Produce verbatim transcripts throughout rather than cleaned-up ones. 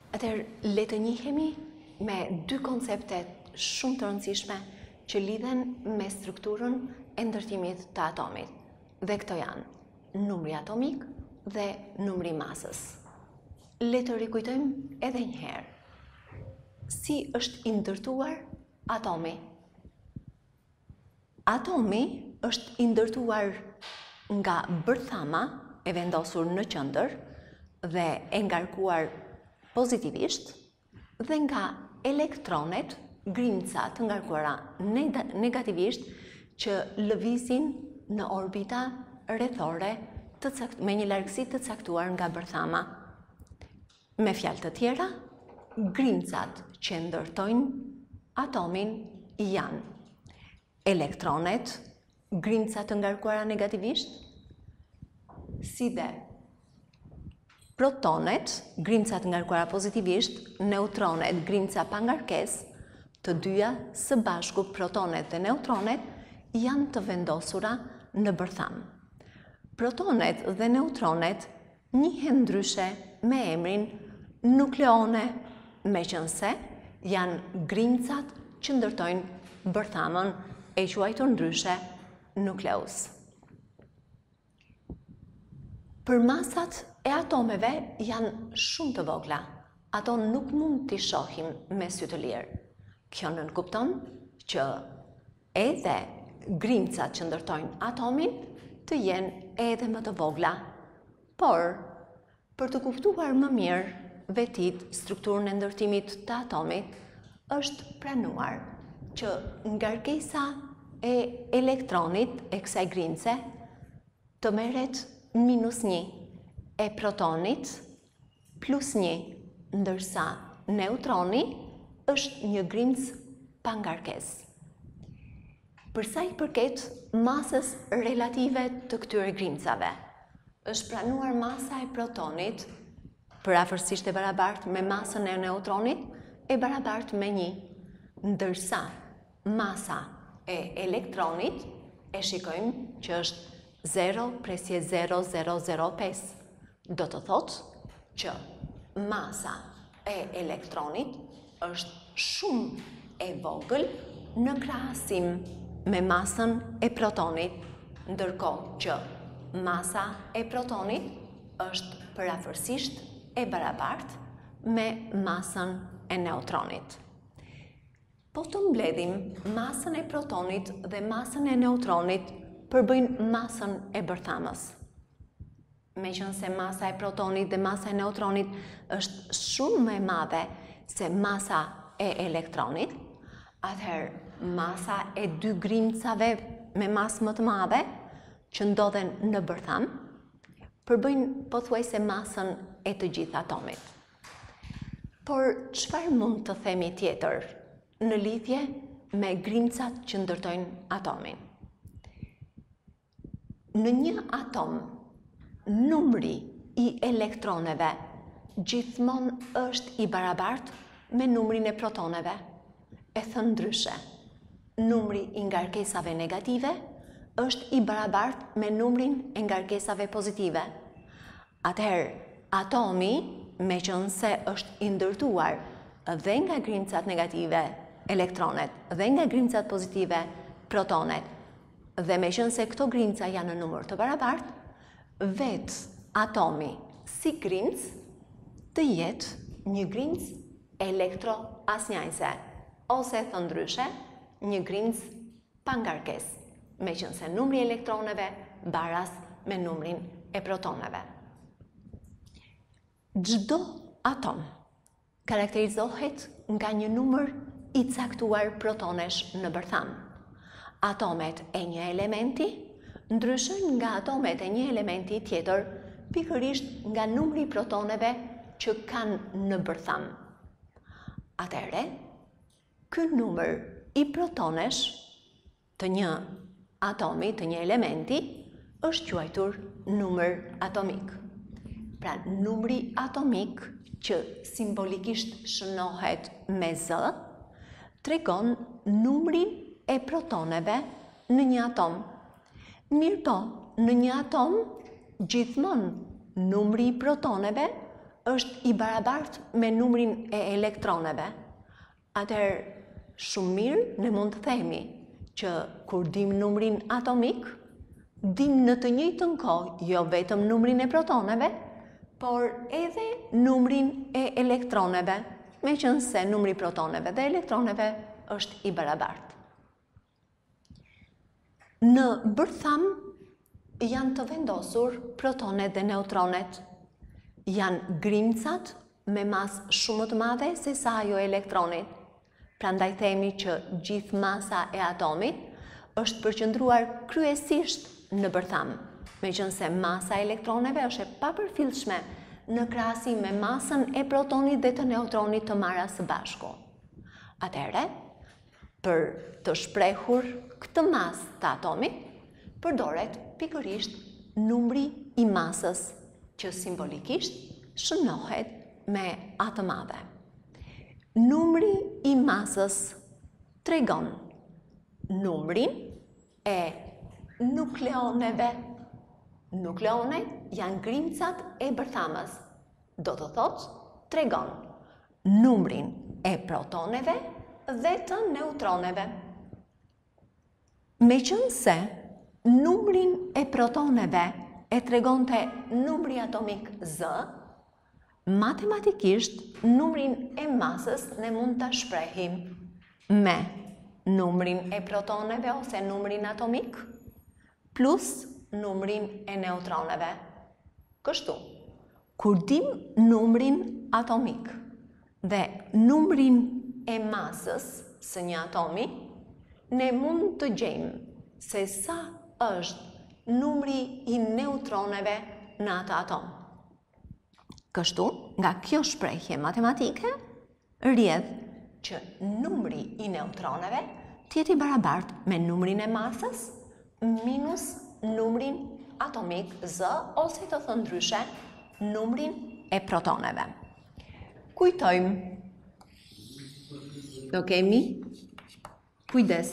Atëherë, le të njihemi me dy konceptet shumë të rëndësishme që lidhen me strukturën e ndërtimit të atomit. Dhe këto janë numri atomik dhe numri masës. Le të rikujtojmë edhe një herë. Si është i ndërtuar atomi? Atomi është i ndërtuar nga bërthama e vendosur në qendër dhe e ngarkuar pozitivisht dhe nga elektronet, grimca të ngarkuara negativisht që lëvizin në orbita rrethore të cakt- me një largësi të caktuar nga bërthama. Me fjalë të tjera, grimcat që ndërtojnë atomin janë elektronet, grimca të ngarkuara negativisht, si dhe protonet, grimca të ngarkuara pozitivisht, neutronet, grimca pa ngarkesë, të dyja së bashku, protonet dhe neutronet, janë të vendosura në bërtham. Protonet dhe neutronet njihen ndryshe me emrin nukleone, meqense janë grimcat që ndërtojnë bërthamën e quajtur ndryshe nukleus. Për masat e atomeve janë shumë të vogla. Ato nuk mund t'i shohim me sy të lirë. Kjo nënkupton që edhe grimcat që ndërtojnë atomin të jenë edhe më të vogla. Por, për të kuptuar më mirë vetit strukturën e ndërtimit të atomit, është pranuar që ngarkesa e elektronit e kësaj grimce të merret minus një, e protonit plus një, ndërsa neutroni është një grimcë pa ngarkesë. Për sa i përket masës relative të këtyre grimcave, është pranuar masa e protonit përafërsisht e barabartë me masën e neutronit e barabartë me një, ndërsa masa e elektronit e shikojmë që është zero presje zero zero zero pesë. Do të thotë që masa e elektronit është shumë e vogël në krahasim me masën e protonit, ndërkohë që masa e protonit është përafërsisht e barabartë me masën e neutronit. Po të mbledhim masën e protonit dhe masën e neutronit përbëjnë masën e bërthamës. Meqense masa e protonit dhe masa e neutronit është shumë më e madhe se masa e elektronit, atëherë masa e dy grimcave me masë më të madhe që ndodhen në bërtham përbëjnë pothuajse masën e të gjithë atomit. Por çfarë mund të themi tjetër në lidhje me grimcat që ndërtojnë atomin? Në një atom, numri i elektroneve gjithmonë është i barabartë me numrin e protoneve. E thënë ndryshe, numri i ngarkesave negative është i barabartë me numrin e ngarkesave pozitive. Atëherë, atomi, meqense është i ndërtuar dhe nga grimcat negative, elektronet, dhe nga grimcat pozitive, protonet, dhe meqense këto grimca janë në numër të barabartë, vetë atomi si grimcë të jetë një grimcë elektro-asnjajse, ose thënë ndryshe, një grimcë pa ngarkesë, meqense numri i elektroneve baras me numrin e protoneve. Çdo atom karakterizohet nga një numër i caktuar protonesh në bërtham. Atomet e një elementi ndryshojnë nga atomet e një elementi tjetër pikërisht nga numri i protoneve që kanë në bërtham. Atëherë, ky numër i protonesh të një atomi, të një elementi, është quajtur numër atomik. Pra, numri atomik që simbolikisht shënohet me Z, tregon numrin e protoneve në një atom. Mirë po, në një atom, gjithmonë numri i protoneve është i barabartë me numrin e elektroneve, atëherë shumë mirë ne mund të themi që kur dim numrin atomik, dim në të njëjtën kohë jo vetëm numrin e protoneve, por edhe numrin e elektroneve, meqense numri i protoneve dhe elektroneve është i barabartë. Në bërtham janë të vendosur protonet dhe neutronet. Janë grimcat me masë shumë të madhe se sa ajo e elektronit. Prandaj themi që gjithë masa e atomit është përqendruar kryesisht në bërtham, meqense masa e elektroneve është e papërfillshme në krahasim me masën e protonit dhe të neutronit të marra së bashku. Atëherë, për të shprehur këtë masë të atomit, përdoret pikërisht numri i masës, që simbolikisht shënohet me A të madhe. Numri i masës tregon numrin e nukleoneve. Nukleonet janë grimcat e bërthamës. Do të thotë, tregon numrin e protoneve dhe të neutroneve. Meqense numrin e protoneve e tregonte numri atomik Z, matematikisht numrin e masës ne mund ta shprehim me numrin e protoneve ose numrin atomik plus numrin e neutroneve. Kështu, kur dim numrin atomik dhe numrin e masës së një atomi, ne mund të gjejmë se sa është numri i neutroneve në atë atom. Kështu, nga kjo shprehje matematike, rrjedh që numri i neutroneve të jetë i barabartë me numrin e masës minus numrin atomik Z, ose të thënë ndryshe, numrin e protoneve. Kujtojmë, do kemi kujdes.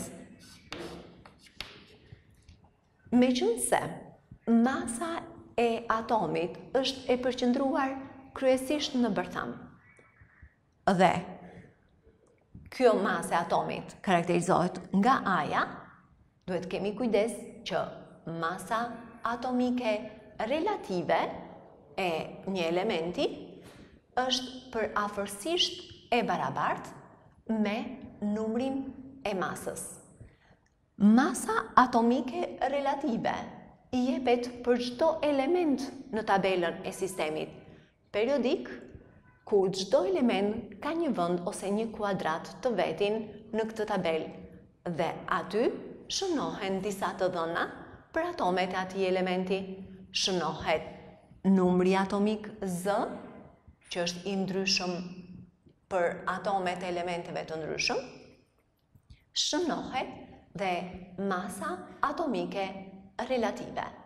Meqense masa e atomit është e përqendruar kryesisht në bërtham, dhe kjo masë e atomit karakterizohet nga A-ja, duhet kemi kujdes që masa atomike relative e një elementi është për afërsisht e barabartë me numrin e masës. Masa atomike relative i jepet për çdo element në tabelën e sistemit periodik, ku çdo element ka një vend ose një kuadrat të vetin në këtë tabelë, dhe aty shënohen disa të dhëna për atomet e atij elementi. Shënohet numri atomik Z, që është i ndryshëm për atomet e elementeve të ndryshëm, shënohet dhe masa atomike relative.